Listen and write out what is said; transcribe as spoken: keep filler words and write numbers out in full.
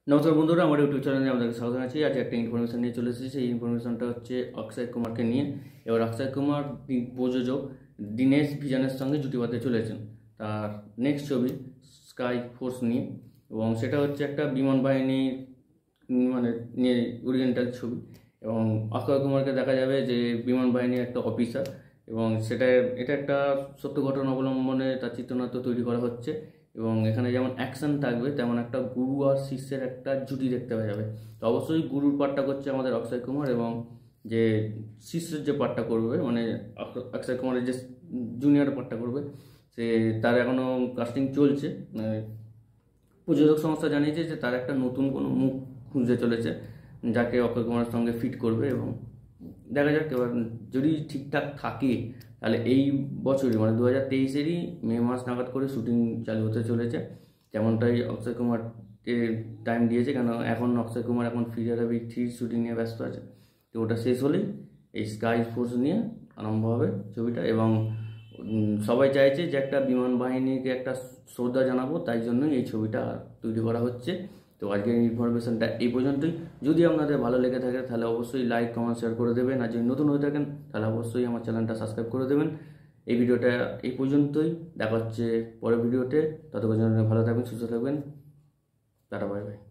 নমস্কার বন্ধুরা, আমার ইউটিউব চ্যানেলে আমাদেরকে স্বাগত জানাচ্ছি। আজ একটা ইনফরমেশন নিয়ে চলে এসেছি। সেই ইনফরমেশনটা হচ্ছে অক্ষয় কুমারকে নিয়ে। এবার অক্ষয় কুমার প্রযোজক দীনেশ ভিজনের সঙ্গে জুটি বাঁধতে চলেছেন তার নেক্সট ছবি স্কাই ফোর্স নিয়ে, এবং সেটা হচ্ছে একটা বিমান বাহিনী মানে নিয়ে ওরিয়েন্টাল ছবি। এবং অক্ষয় কুমারকে দেখা যাবে যে বিমান বাহিনীর একটা অফিসার, এবং সেটা এটা একটা সত্য ঘটনা অবলম্বনে তার চিত্রনাট্য তৈরি করা হচ্ছে। এবং এখানে যেমন অ্যাকশন থাকবে, তেমন একটা গুরু আর শিষ্যের একটা জুটি দেখতে পাওয়া যাবে। তো অবশ্যই গুরুর পার্টটা করছে আমাদের অক্ষয় কুমার, এবং যে শিষ্যের যে পার্টটা করবে মানে অক্ষয় কুমারের যে জুনিয়র পার্টটা করবে, সে তার এখনও কাস্টিং চলছে। প্রযোজক সংস্থা জানিয়েছে যে তার একটা নতুন কোনো মুখ খুঁজতে চলেছে যাকে অক্ষয় কুমারের সঙ্গে ফিট করবে, এবং দেখা যাক এবার যদি ঠিকঠাক থাকে তাহলে এই বছরই মানে দু হাজার তেইশেরই মে মাস নাগাদ করে শুটিং চালু হতে চলেছে, যেমনটাই অক্ষয় কুমারকে টাইম দিয়েছে। কেন এখন অক্ষয় কুমার এখন ফিগার বিগ থ্রি শুটিং নিয়ে ব্যস্ত আছে। তো ওটা শেষ হলেই এই স্কাই ফোর্স নিয়ে আরম্ভ হবে ছবিটা। এবং সবাই চাইছে যে একটা বিমান বাহিনীকে একটা শ্রদ্ধা জানাবো, তাই জন্যই এই ছবিটা তৈরি করা হচ্ছে। তো আজকের ইনফরমেশনটা এই পর্যন্তই। যদি আপনাদের ভালো লেগে থাকে তাহলে অবশ্যই লাইক কমেন্ট শেয়ার করে দেবেন, আর যদি নতুন হয়ে থাকেন তাহলে অবশ্যই আমার চ্যানেলটা সাবস্ক্রাইব করে দেবেন। এই ভিডিওটা এই পর্যন্তই, দেখা হচ্ছে পরের ভিডিওতে। ততক্ষণ ভালো থাকবেন, সুস্থ থাকবেন, টাটা বাই বাই।